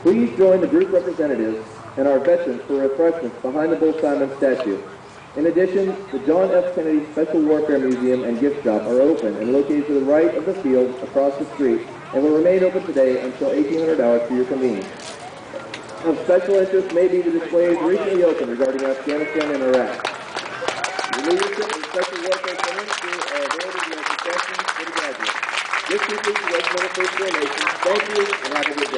Please join the group representatives and our veterans for refreshments behind the Bull Simon statue. In addition, the John F. Kennedy Special Warfare Museum and Gift Shop are open and located to the right of the field across the street and will remain open today until 1800 hours for your convenience. Of special interest may be the displays recently opened regarding Afghanistan and Iraq. Your leadership and special warfare centers are available to answer questions for the graduates. This concludes the regimental first formation. Thank you and have a good day.